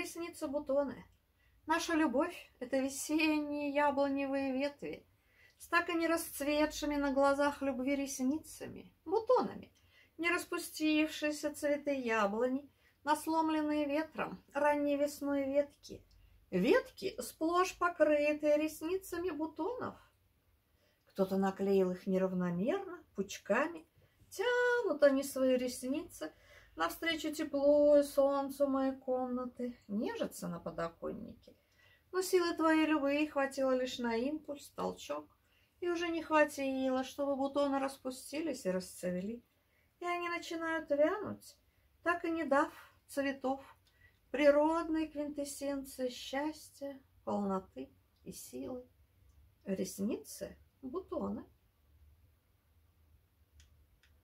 ресницы бутоны. Наша любовь — это весенние яблоневые ветви с так и не расцветшими на глазах любви ресницами, бутонами, не распустившиеся цветы яблони, насломленные ветром ранней весной ветки. Ветки, сплошь покрытые ресницами бутонов. Кто-то наклеил их неравномерно, пучками. Тянут они свои ресницы навстречу теплу и солнцу моей комнаты, нежатся на подоконнике. Но силы твоей любви хватило лишь на импульс, толчок, и уже не хватило, чтобы бутоны распустились и расцвели. И они начинают вянуть, так и не дав цветов, природной квинтэссенции счастья, полноты и силы. Ресницы — бутоны.